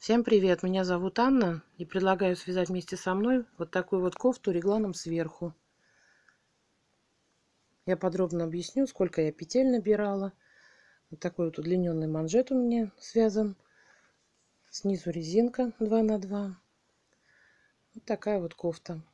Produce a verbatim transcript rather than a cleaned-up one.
Всем привет, меня зовут Анна и предлагаю связать вместе со мной вот такую вот кофту регланом сверху. Я подробно объясню, сколько я петель набирала. Вот такой вот удлиненный манжет у меня связан. Снизу резинка два на два. Вот такая вот кофта.